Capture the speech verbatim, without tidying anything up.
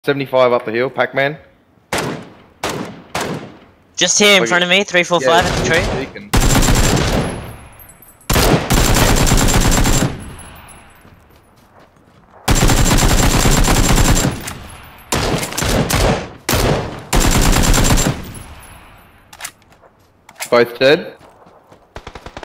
seventy-five up the hill, Pac-Man. Just here in Like, front of me, three four yeah, five at the tree. beacon. Both dead.